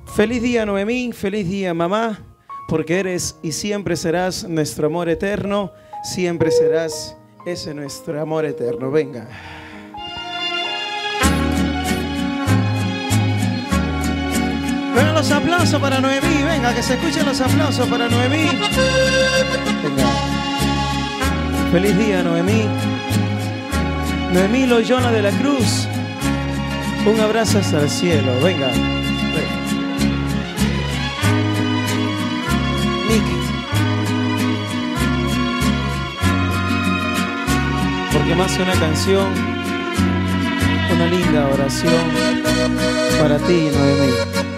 Feliz día, Noemí, feliz día, mamá, porque eres y siempre serás nuestro amor eterno, siempre serás ese nuestro amor eterno. Venga. Venga los aplausos para Noemí, venga, que se escuchen los aplausos para Noemí. Venga. Feliz día, Noemí. Noemí Loyola de la Cruz. Un abrazo hasta el cielo, venga. Porque más que una canción, una linda oración para ti, Noemí.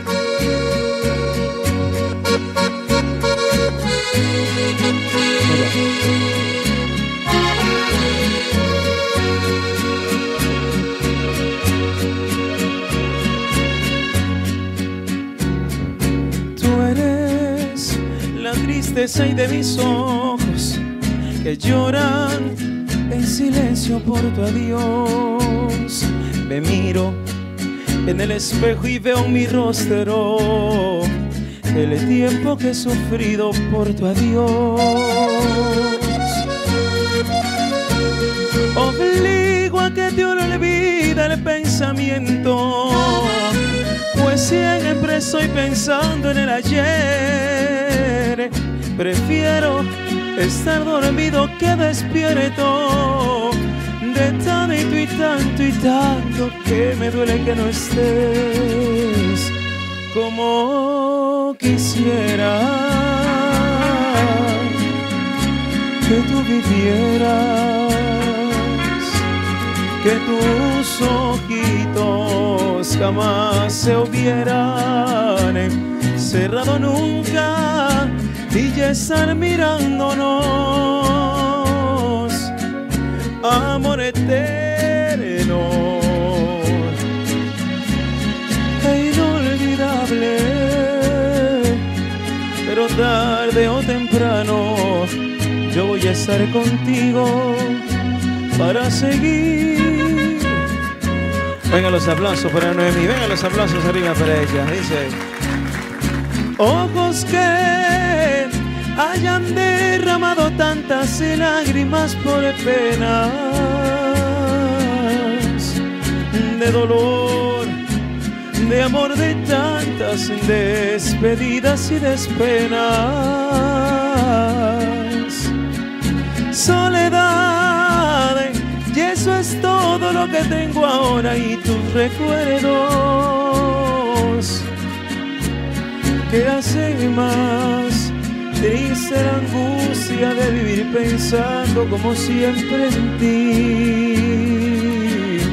Tú eres la tristeza y de mis ojos que lloran en silencio por tu adiós. Me miro en el espejo y veo mi rostro el tiempo que he sufrido por tu adiós. Obligo a que te olvide el pensamiento, pues siempre estoy pensando en el ayer. Prefiero estar dormido que despierto, de tanto y tanto que me duele que no estés. Como quisiera que tú vivieras, que tus ojitos jamás se hubieran cerrado nunca y ya estar mirándonos, amor eterno e inolvidable. Pero tarde o temprano yo voy a estar contigo para seguir. Vengan los aplausos para Noemí, vengan los aplausos arriba para ella. Dice: ojos que hayan derramado tantas lágrimas por penas de dolor, de amor, de tantas despedidas y despenas. Soledad, y eso es todo lo que tengo ahora, y tus recuerdos que hacen más triste la angustia de vivir pensando como siempre en ti.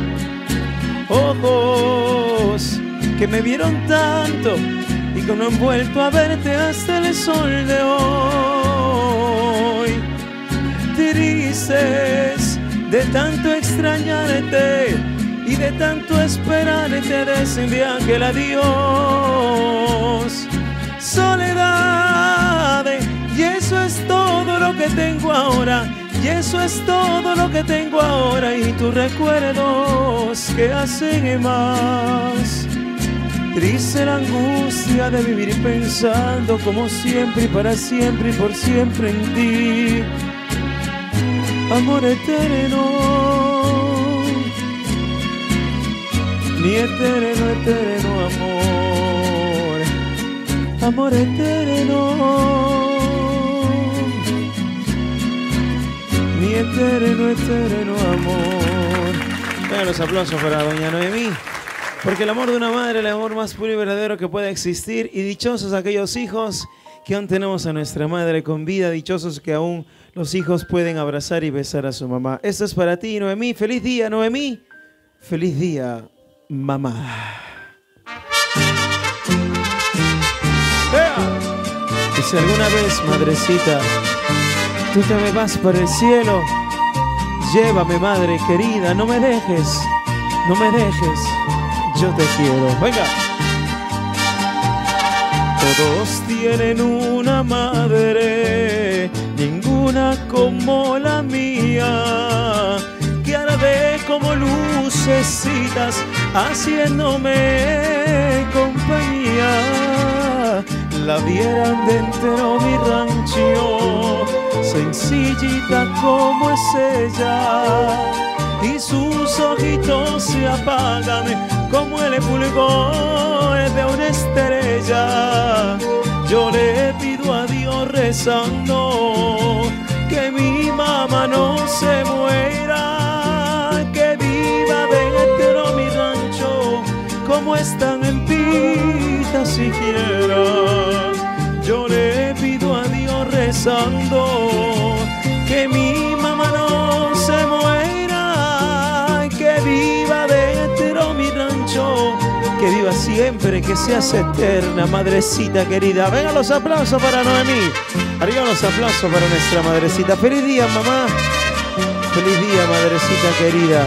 Ojos que me vieron tanto y que no han vuelto a verte hasta el sol de hoy. Tristes de tanto extrañarte y de tanto esperarte desde aquel adiós. Soledad, y eso es todo lo que tengo ahora, y eso es todo lo que tengo ahora, y tus recuerdos que hacen más triste la angustia de vivir pensando como siempre y para siempre y por siempre en ti, amor eterno, mi eterno, eterno amor, amor eterno, mi eterno, eterno amor. Venga, los aplausos para doña Noemí, porque el amor de una madre es el amor más puro y verdadero que puede existir, y dichosos aquellos hijos que aún tenemos a nuestra madre con vida, dichosos que aún los hijos pueden abrazar y besar a su mamá. Esto es para ti, Noemí. Feliz día, Noemí. Feliz día, mamá. Y si alguna vez, madrecita, tú te me vas para el cielo, llévame, madre querida, no me dejes, no me dejes, yo te quiero. Venga. Todos tienen una madre, ninguna como la mía, que arde como lucecitas haciéndome compañía. la vieran de entero mi rancho, sencillita como es ella, y sus ojitos se apagan como el fulgor de una estrella. Yo le pido a Dios rezando que mi mamá no se muera, que viva dentro mi rancho como están en Pita siquiera. Yo le pido a Dios rezando que mi mamá no se muera, que viva dentro mi rancho, que viva siempre, que seas eterna, madrecita querida. Vengan los aplausos para Noemí. Arriba los aplausos para nuestra madrecita. Feliz día, mamá. Feliz día, madrecita querida.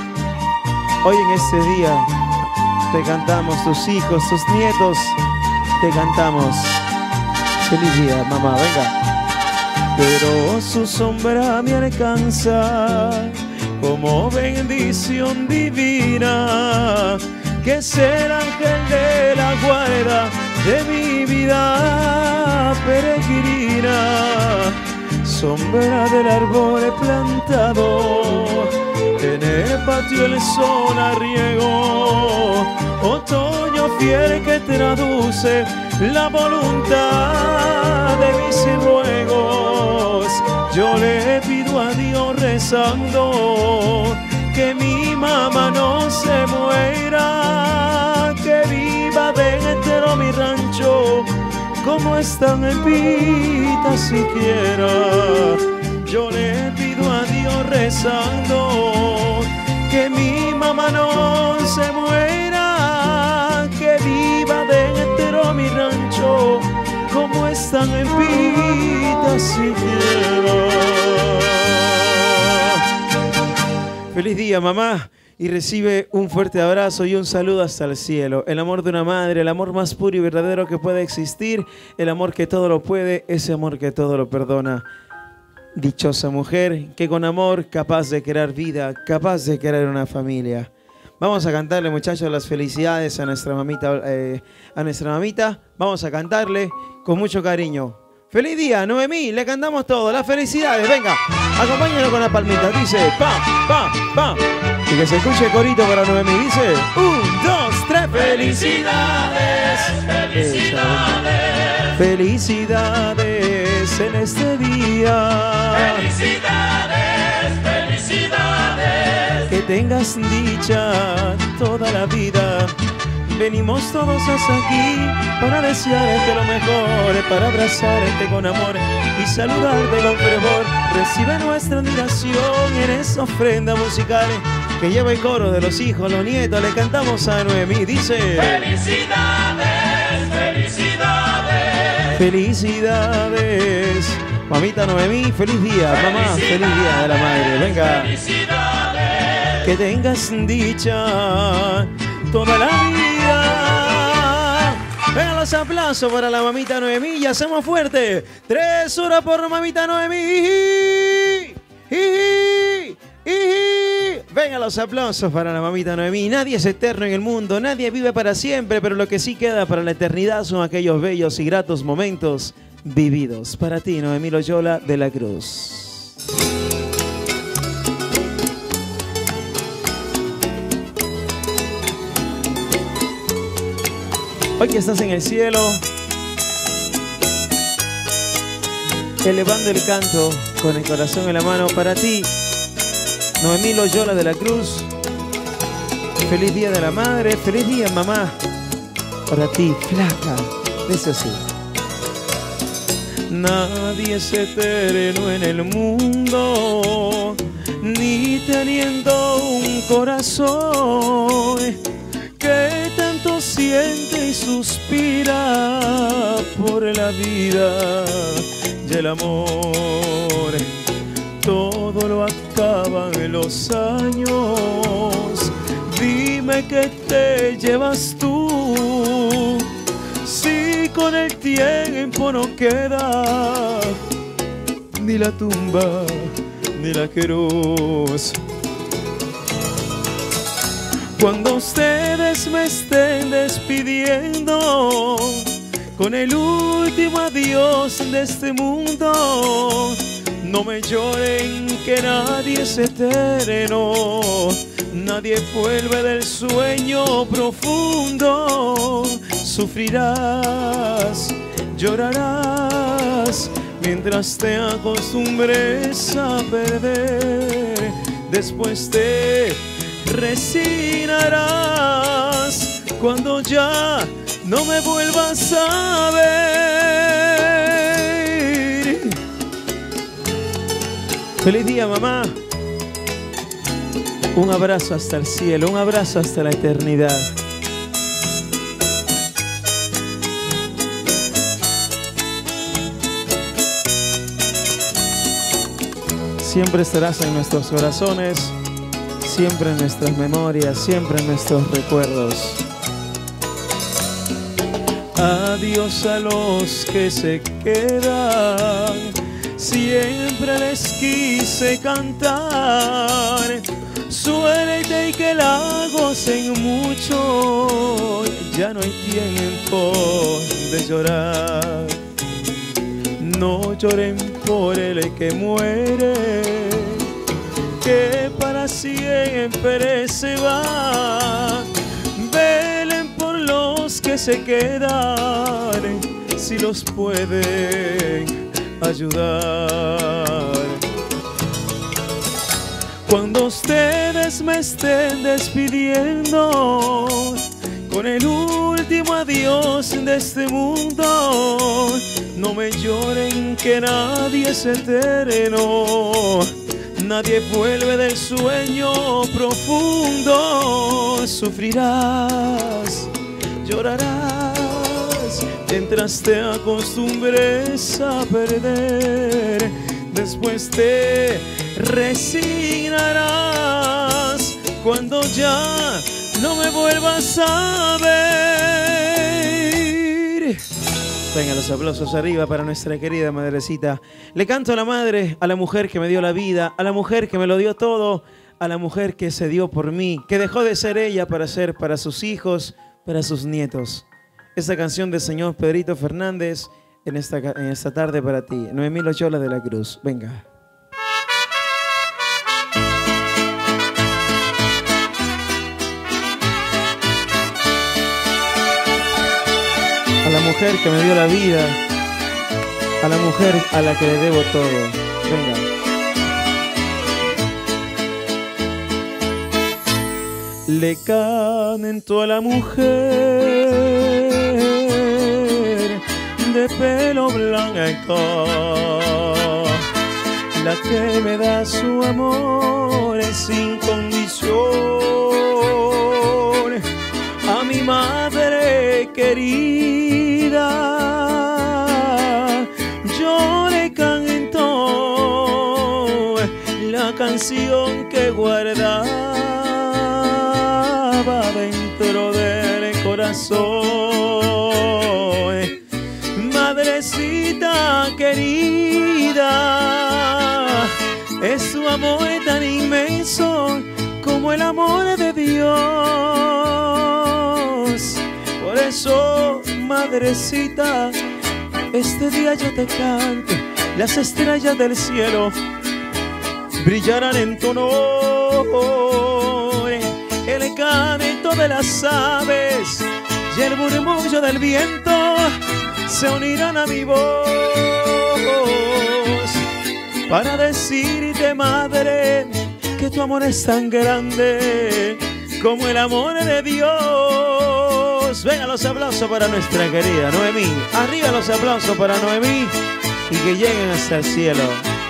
Hoy en este día te cantamos, tus hijos, tus nietos, te cantamos. Feliz día, mamá, venga. Pero su sombra me alcanza como bendición divina, que es el ángel de la guarda de mi vida peregrina. Sombra del árbol plantado, en el patio el sol arriego, otoño fiel que traduce la voluntad de mis ruegos. Yo le pido a Dios rezando que mi mamá no se muera, que viva dentro mi rancho como están en Pita siquiera. Yo le pido a Dios rezando que mi mamá no se muera, que viva dentro mi rancho como están en Pita siquiera. Feliz día, mamá, y recibe un fuerte abrazo y un saludo hasta el cielo. El amor de una madre, el amor más puro y verdadero que puede existir, el amor que todo lo puede, ese amor que todo lo perdona. Dichosa mujer que con amor capaz de crear vida, capaz de crear una familia. Vamos a cantarle, muchachos, las felicidades a nuestra mamita. Vamos a cantarle con mucho cariño. ¡Feliz día, Noemí! Le cantamos todo, las felicidades. Venga, acompáñenos con la palmita. Dice, pa, pa, pa. Y que se escuche el corito para Noemí. Dice, 1, 2, 3. ¡Felicidades! ¡Felicidades! ¡Felicidades en este día! ¡Felicidades! ¡Felicidades! Que tengas dicha toda la vida. Venimos todos hasta aquí para desearte lo mejor, para abrazarte con amor y saludarte con fervor. Recibe nuestra admiración en esa ofrenda musical que lleva el coro de los hijos, los nietos. Le cantamos a Noemí, dice: ¡Felicidades, felicidades! ¡Felicidades! Mamita Noemí, feliz día, mamá, feliz día de la madre. Venga, ¡felicidades! Que tengas dicha toda la vida. Vengan los aplausos para la mamita Noemí y hacemos fuerte. 3 horas por mamita Noemí. Vengan los aplausos para la mamita Noemí. Nadie es eterno en el mundo, nadie vive para siempre, pero lo que sí queda para la eternidad son aquellos bellos y gratos momentos vividos. Para ti, Noemí Loyola de la Cruz. Hoy que estás en el cielo, elevando el canto con el corazón en la mano, para ti, Noemí Loyola de la Cruz. Feliz día de la madre, feliz día, mamá. Para ti, flaca, dice así. Nadie es eterno en el mundo, ni teniendo un corazón que tanto siente y suspira por la vida y el amor. Todo lo acaban los años. Dime qué te llevas tú, si con el tiempo no queda ni la tumba ni la cruz. Cuando ustedes me estén despidiendo, con el último adiós de este mundo. No me lloren que nadie es eterno, nadie vuelve del sueño profundo. Sufrirás, llorarás, mientras te acostumbres a perder. Después te resignarás cuando ya no me vuelvas a ver. Feliz día, mamá. Un abrazo hasta el cielo, un abrazo hasta la eternidad. Siempre estarás en nuestros corazones, siempre en nuestras memorias, siempre en nuestros recuerdos. Adiós a los que se quedan, siempre les quise cantar. Suerte y que la gocen mucho, ya no hay tiempo de llorar. No lloren por el que muere, que para siempre se va. Velen por los que se quedan, si los pueden ayudar. Cuando ustedes me estén despidiendo, con el último adiós de este mundo, no me lloren que nadie es eterno, nadie vuelve del sueño profundo. Sufrirás, llorarás, mientras te acostumbres a perder. Después te resignarás cuando ya no me vuelvas a ver. Venga, los aplausos arriba para nuestra querida madrecita. Le canto a la madre, a la mujer que me dio la vida, a la mujer que me lo dio todo, a la mujer que se dio por mí, que dejó de ser ella para ser para sus hijos, para sus nietos. Esta canción del señor Pedrito Fernández en esta tarde para ti. Noemí Loyola de la Cruz. Venga. A la mujer que me dio la vida, a la mujer a la que le debo todo. Venga. Le canto a la mujer de pelo blanco, la que me da su amor sin condición. A mi madre querida, yo le canto la canción que guardaba dentro del corazón. Madrecita querida, es su amor tan inmenso como el amor de Dios. Por eso, madrecita, este día yo te canto. Las estrellas del cielo brillarán en tu honor. El canto de las aves y el murmullo del viento se unirán a mi voz para decirte, madre, que tu amor es tan grande como el amor de Dios. Venga los aplausos para nuestra querida Noemí. Arriba los aplausos para Noemí y que lleguen hasta el cielo.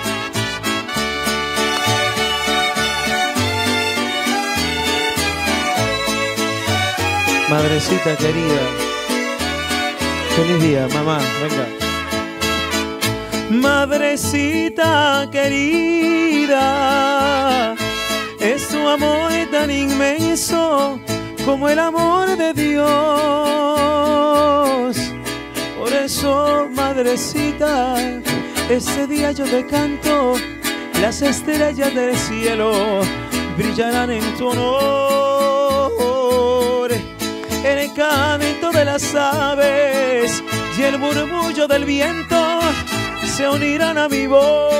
Madrecita querida, feliz día, mamá, venga. Madrecita querida, es tu amor tan inmenso como el amor de Dios. Por eso, madrecita, ese día yo te canto. Las estrellas del cielo brillarán en tu honor. El canto de las aves y el murmullo del viento se unirán a mi voz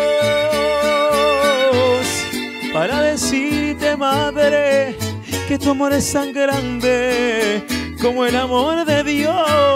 para decirte, madre, que tu amor es tan grande como el amor de Dios.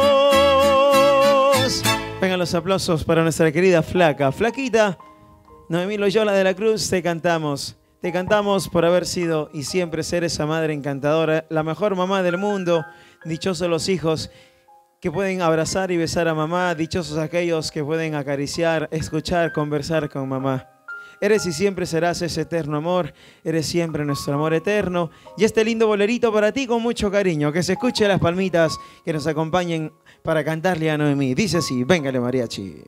Vengan los aplausos para nuestra querida flaca, flaquita Noemí Loyola de la Cruz. Te cantamos por haber sido y siempre ser esa madre encantadora, la mejor mamá del mundo. Dichosos los hijos que pueden abrazar y besar a mamá, dichosos aquellos que pueden acariciar, escuchar, conversar con mamá. Eres y siempre serás ese eterno amor, eres siempre nuestro amor eterno. Y este lindo bolerito para ti con mucho cariño, que se escuche las palmitas que nos acompañen para cantarle a Noemí. Dice así, véngale mariachi.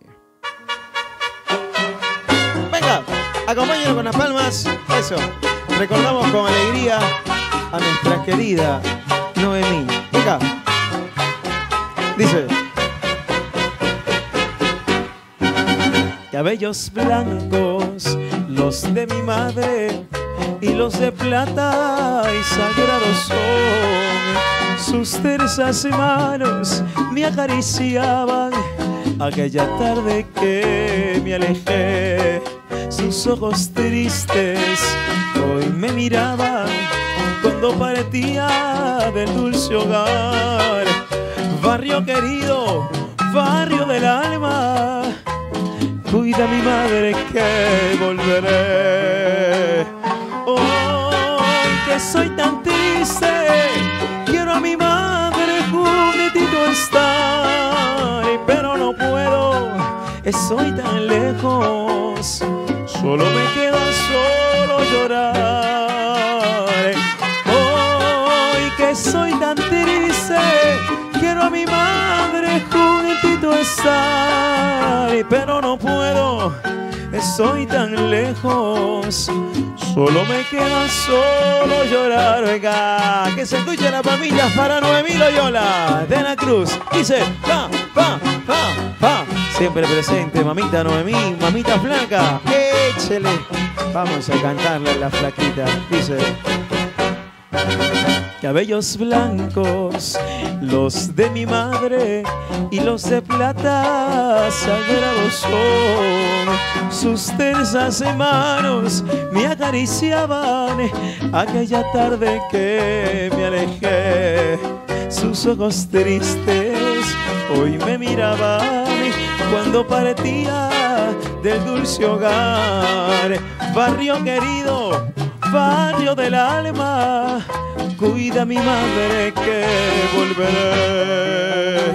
Venga, acompáñenos con las palmas, eso. Recordamos con alegría a nuestra querida Noemí. Venga, dice. Cabellos blancos, los de mi madre, y los de plata y sagrados son. Sus tersas manos me acariciaban aquella tarde que me alejé. Sus ojos tristes hoy me miraban cuando partía del dulce hogar. Barrio querido, barrio del alma, cuida a mi madre que volveré. Hoy que soy tan triste, quiero a mi madre juntito estar, pero no puedo, estoy tan lejos, solo me queda solo llorar. Hoy que soy tan triste, quiero a mi madre juntito estar, pero no puedo, estoy tan lejos, solo me queda solo llorar. Venga, que se escuchen las palmillas para Noemí Loyola de la Cruz. Dice, pa, pa, pa, pa. Siempre presente, mamita Noemí, mamita flaca. Échele. Vamos a cantarle a la flaquita. Dice. Cabellos blancos, los de mi madre, y los de plata sagrados son. Sus tersas manos me acariciaban aquella tarde que me alejé. Sus ojos tristes hoy me miraban cuando partía del dulce hogar. Barrio querido, barrio del alma, cuida a mi madre que volveré.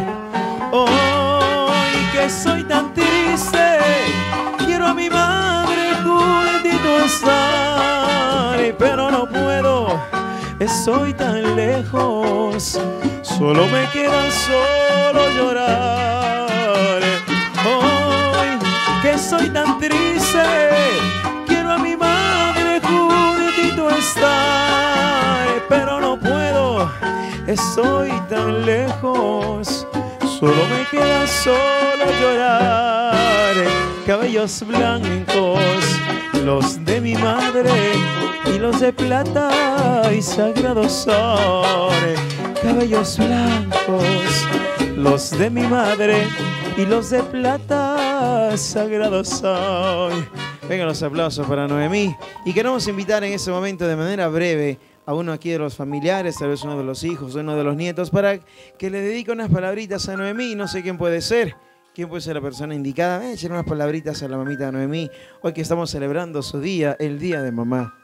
Hoy que soy tan triste, quiero a mi madre juntito estar, pero no puedo, estoy tan lejos, solo me queda solo llorar. Hoy que soy tan triste, quiero a mi madre juntito estar, pero no puedo, estoy tan lejos, solo me queda solo llorar. Cabellos blancos, los de mi madre, y los de plata y sagrados son. Cabellos blancos, los de mi madre, y los de plata sagrados son. Vengan los aplausos para Noemí. Y queremos invitar en este momento de manera breve a uno aquí de los familiares, tal vez uno de los hijos, uno de los nietos, para que le dedique unas palabritas a Noemí. No sé quién puede ser. ¿Quién puede ser la persona indicada? Echen unas palabritas a la mamita Noemí. Hoy que estamos celebrando su día, el día de mamá.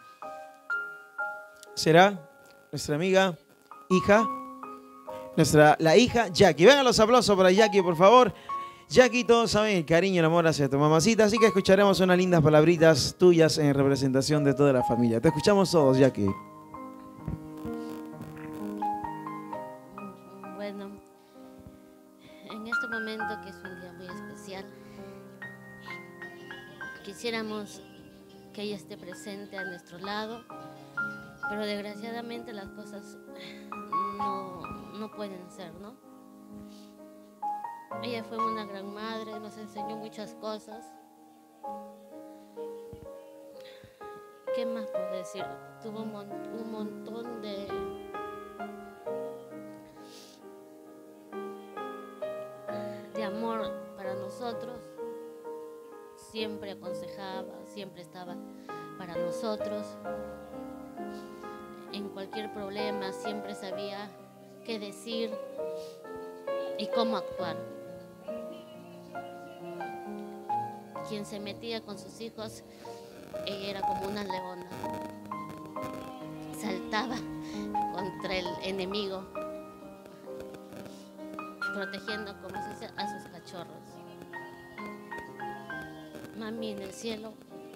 ¿Será nuestra amiga, hija? La hija Jackie. Vengan los aplausos para Jackie, por favor. Jackie, todos saben el cariño y el amor hacia tu mamacita, así que escucharemos unas lindas palabritas tuyas en representación de toda la familia. Te escuchamos todos, Jackie. Bueno, en este momento que es un día muy especial, quisiéramos que ella esté presente a nuestro lado, pero desgraciadamente las cosas no pueden ser, ¿no? Ella fue una gran madre, nos enseñó muchas cosas. ¿Qué más puedo decir? Tuvo un montón de amor nosotros, siempre aconsejaba, siempre estaba para nosotros. En cualquier problema siempre sabía qué decir y cómo actuar. Quien se metía con sus hijos, ella era como una leona. Saltaba contra el enemigo, protegiendo, como se dice, a sus cachorros. Mami en el cielo,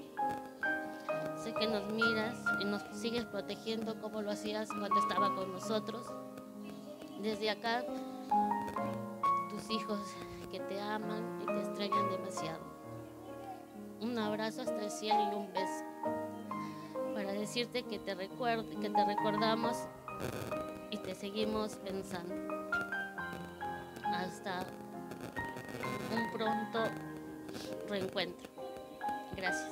sé que nos miras y nos sigues protegiendo como lo hacías cuando estaba con nosotros. Desde acá, tus hijos que te aman y te extrañan demasiado. Un abrazo hasta el cielo y un beso para decirte que te recordamos y te seguimos pensando. Hasta un pronto reencuentro. Gracias.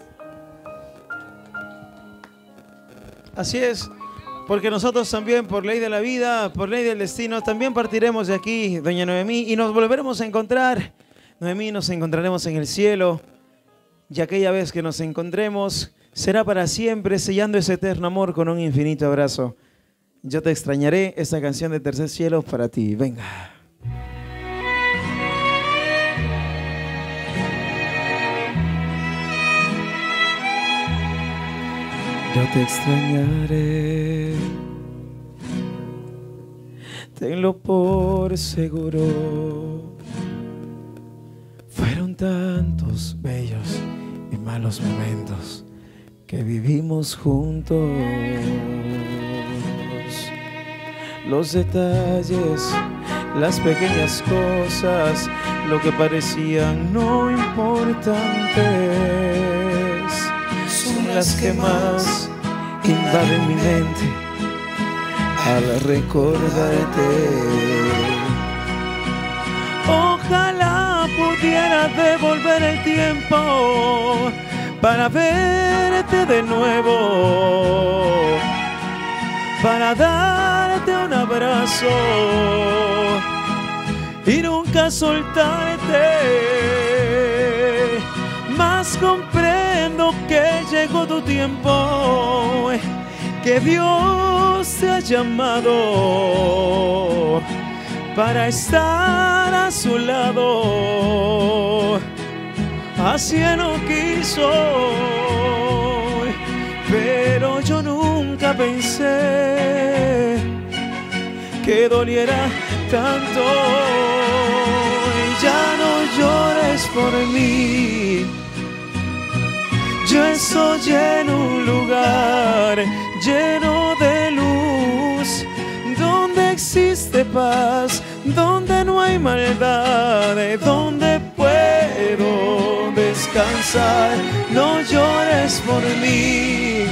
Así es, porque nosotros también, por ley de la vida, por ley del destino, también partiremos de aquí, doña Noemí, y nos volveremos a encontrar. Noemí, nos encontraremos en el cielo, y aquella vez que nos encontremos será para siempre, sellando ese eterno amor con un infinito abrazo. Yo te extrañaré, esta canción de Tercer Cielo para ti. Venga. Yo te extrañaré, tenlo por seguro. Fueron tantos bellos y malos momentos que vivimos juntos. Los detalles, las pequeñas cosas, lo que parecían no importantes, son las que más invaden mi mente al recordarte. Ojalá pudiera devolver el tiempo para verte de nuevo, para darte un abrazo y nunca soltarte. Mas comprendo que llegó tu tiempo, que Dios te ha llamado para estar a su lado. Así Él lo quiso, pero yo nunca pensé que doliera tanto. Ya no llores por mí, yo estoy en un lugar lleno de luz, donde existe paz, donde no hay maldad, donde puedo descansar. No llores por mí,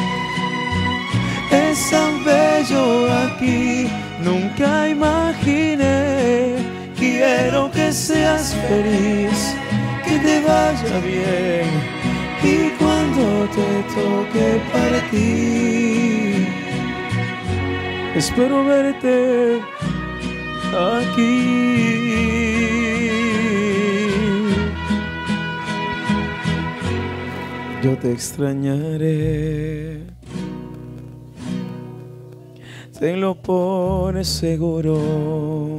es tan bello aquí, nunca imaginé. Quiero que seas feliz, que te vaya bien, y cuando te toque partir, espero verte aquí. Yo te extrañaré, tenlo por seguro.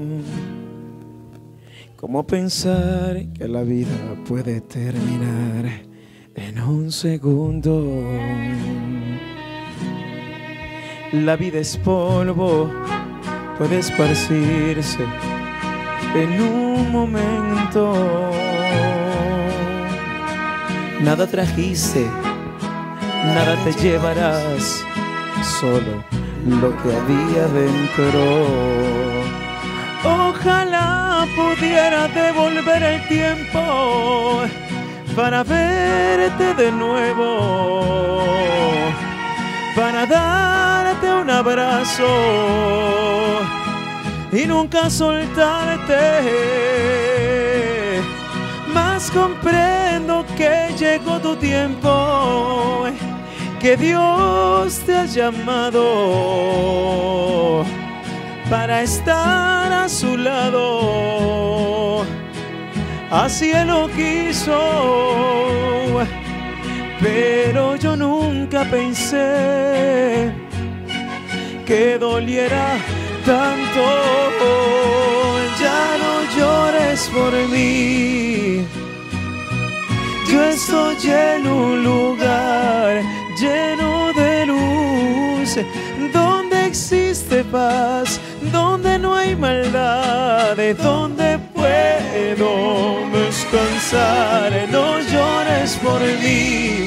¿Cómo pensar que la vida puede terminar en un segundo? La vida es polvo, puede esparcirse en un momento. Nada trajiste, nada te llevarás, solo lo que había dentro. Ojalá pudiera devolver el tiempo para verte de nuevo, para darte un abrazo y nunca soltarte. Mas comprendo que llegó tu tiempo, que Dios te ha llamado para estar a su lado. así Él lo quiso. Pero yo nunca pensé que doliera tanto. Ya no llores por mí. Yo estoy en un lugar lleno de luz, donde existe paz, donde no hay maldad, donde puedo descansar. No llores por mí,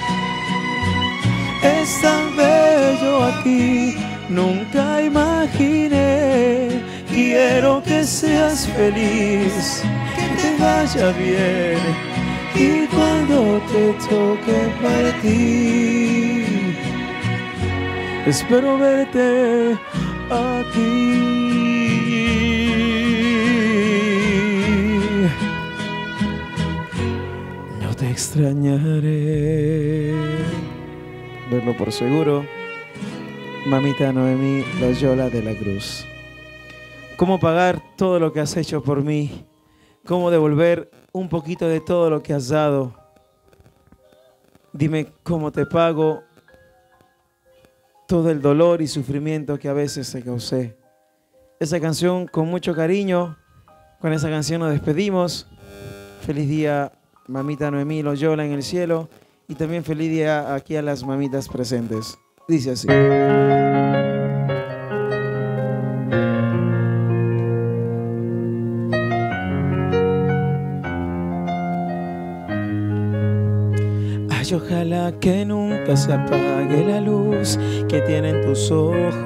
es tan bello aquí, nunca imaginé. Quiero que seas feliz, que te vaya bien, y cuando te toque partir, espero verte aquí. No te extrañaré. Verlo por seguro. Mamita Noemí Loyola de la Cruz. ¿Cómo pagar todo lo que has hecho por mí? ¿Cómo devolver un poquito de todo lo que has dado? Dime cómo te pago todo el dolor y sufrimiento que a veces te causé. Esa canción con mucho cariño, con esa canción nos despedimos. Feliz día, mamita Noemí Loyola en el cielo, y también feliz día aquí a las mamitas presentes. Dice así. Ay, ojalá que nunca se apague la luz que tienen tus ojos,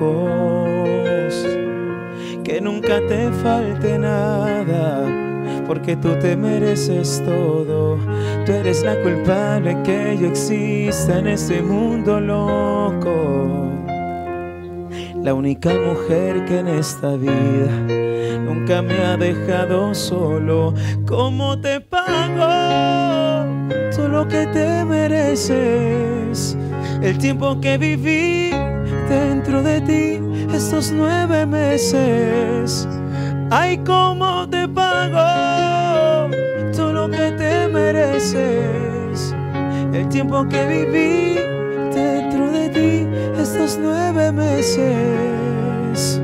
que nunca te falte nada, porque tú te mereces todo. Tú eres la culpable que yo exista en este mundo loco, la única mujer que en esta vida nunca me ha dejado solo. ¿Cómo te pago todo lo que te mereces? El tiempo que viví dentro de ti, estos 9 meses. Ay, ¿cómo te pago todo lo que te mereces? El tiempo que viví dentro de ti, estos 9 meses.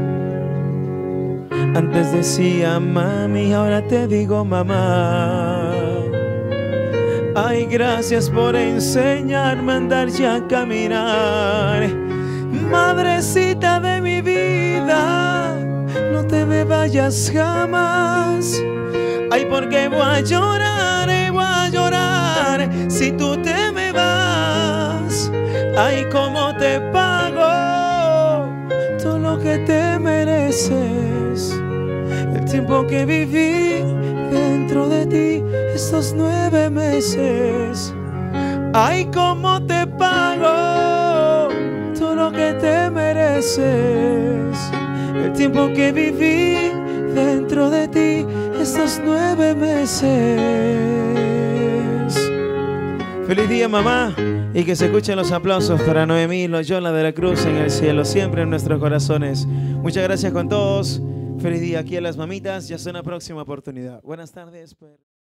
Antes decía mami, ahora te digo mamá. Ay, gracias por enseñarme a andar y a caminar. Madrecita de mi vida, no te me vayas jamás. Ay, porque voy a llorar si tú te me vas. Ay, cómo te pago todo lo que te mereces. El tiempo que viví dentro de ti, estos 9 meses. Ay, cómo te pago todo lo que te mereces. El tiempo que viví dentro de ti, estos 9 meses. Feliz día, mamá, y que se escuchen los aplausos para Noemí Loyola de la Cruz en el cielo, siempre en nuestros corazones. Muchas gracias con todos. Feliz día aquí a las mamitas y hasta una próxima oportunidad. Buenas tardes.